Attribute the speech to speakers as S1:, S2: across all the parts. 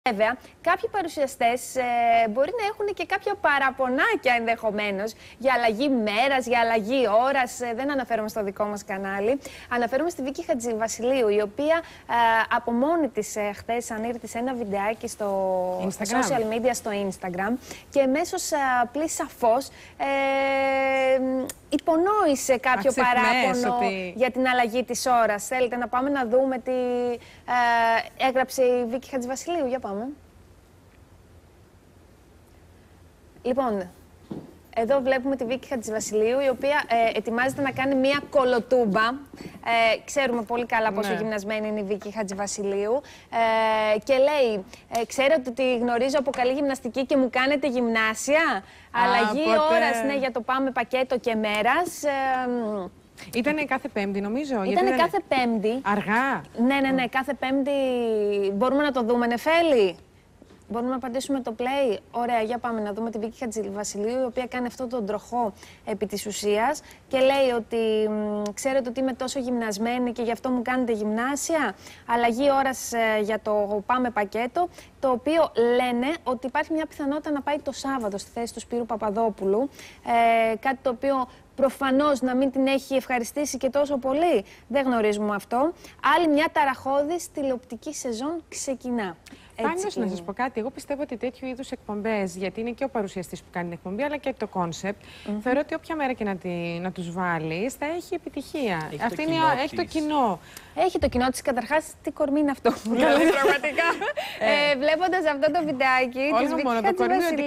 S1: Βέβαια, κάποιοι παρουσιαστές μπορεί να έχουν και κάποια παραπονάκια ενδεχομένως για αλλαγή μέρας, για αλλαγή ώρας. Δεν αναφέρομαι στο δικό μας κανάλι. Αναφέρομαι στη Βίκη Χατζηβασιλείου, η οποία από μόνη της χθες ανήρτησε ένα βιντεάκι στο social media, στο Instagram, και εμέσως πλήσα φως υπονόησε κάποιο παράπονο για την αλλαγή της ώρας. Θέλετε να πάμε να δούμε τι έγραψε η Βίκη Χατζηβασιλείου? Για πάμε. Λοιπόν, εδώ βλέπουμε τη Βίκη Χατζηβασιλείου, η οποία ετοιμάζεται να κάνει μία κολοτούμπα. Ξέρουμε πολύ καλά πόσο γυμνασμένη είναι η Βίκη Χατζηβασιλείου. Και λέει, ξέρετε ότι γνωρίζω από καλή γυμναστική και μου κάνετε γυμνάσια. Αλλαγή ώρας, ναι, για το πάμε πακέτο και μέρας.
S2: Ήτανε κάθε Πέμπτη, νομίζω.
S1: Ήτανε κάθε Πέμπτη.
S2: Αργά.
S1: Ναι, κάθε Πέμπτη. Μπορούμε να το δούμε, Νεφέλη? Μπορούμε να απαντήσουμε το play? Ωραία, για πάμε να δούμε τη Βίκη Χατζηβασιλείου, η οποία κάνει αυτόν τον τροχό επί της ουσίας και λέει ότι ξέρετε ότι είμαι τόσο γυμνασμένη και γι' αυτό μου κάνετε γυμνάσια. Αλλαγή ώρας για το πάμε πακέτο, το οποίο λένε ότι υπάρχει μια πιθανότητα να πάει το Σάββατο στη θέση του Σπύρου Παπαδόπουλου. Κάτι το οποίο προφανώς να μην την έχει ευχαριστήσει και τόσο πολύ. Δεν γνωρίζουμε αυτό. Άλλη μια ταραχώδης τηλεοπτική σεζόν ξεκινά.
S2: Πάντως, να σας πω κάτι, εγώ πιστεύω ότι τέτοιου είδους εκπομπές, γιατί είναι και ο παρουσιαστής που κάνει την εκπομπή, αλλά και το κόνσεπτ, θεωρώ ότι όποια μέρα και να τους βάλεις, θα έχει επιτυχία. Έχει το κοινό.
S1: Έχει το κοινό της. Καταρχάς, τι κορμί είναι αυτό που λέει πραγματικά. Βλέποντας αυτό το βιντεάκι της Βίκη Χατζηβασιλείου,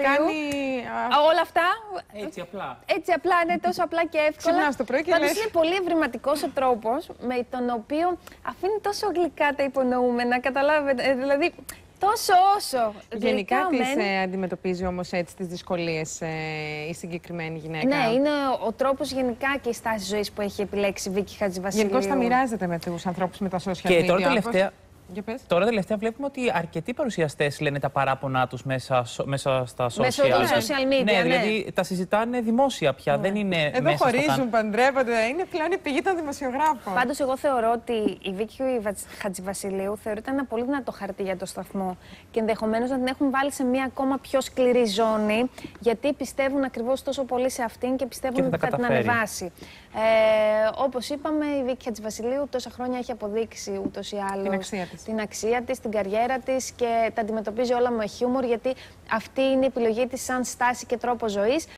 S1: όλα αυτά
S3: έτσι απλά.
S1: Έτσι απλά, είναι τόσο απλά και εύκολα. Πάντως είναι πολύ ευρηματικός ο τρόπος με τον οποίο αφήνει τόσο γλυκά τα υπονοούμενα, καταλάβετε, δηλαδή τόσο όσο.
S2: Γενικά τις αντιμετωπίζει όμως έτσι τις δυσκολίες η συγκεκριμένη γυναίκα?
S1: Ναι, είναι ο τρόπος γενικά και η στάση ζωής που έχει επιλέξει η Βίκη Χατζηβασιλείου.
S2: Γενικώς τα μοιράζεται με τους ανθρώπους με τα social media.
S3: Τώρα τελευταία βλέπουμε ότι αρκετοί παρουσιαστές λένε τα παράπονά τους μέσα στα social.
S1: Μέσω των social media,
S3: ναι. Δηλαδή τα συζητάνε δημόσια πια, δεν είναι
S2: εδώ
S3: μέσα
S2: χωρίζουν, παντρεύονται, είναι πλέον η πηγή των δημοσιογράφων.
S1: Πάντως εγώ θεωρώ ότι η Βίκη Χατζηβασιλείου θεωρείται ένα πολύ δυνατό χαρτί για το σταθμό και ενδεχομένως να την έχουν βάλει σε μια ακόμα πιο σκληρή ζώνη, γιατί πιστεύουν ακριβώς τόσο πολύ σε αυτήν και πιστεύουν ότι θα την ανεβάσει. Όπως είπαμε, η Βίκη Χατζηβασιλείου τόσα χρόνια έχει αποδείξει ούτως ή άλλως την αξία της, την καριέρα της, και τα αντιμετωπίζει όλα με χιούμορ, γιατί αυτή είναι η επιλογή της σαν στάση και τρόπο ζωής.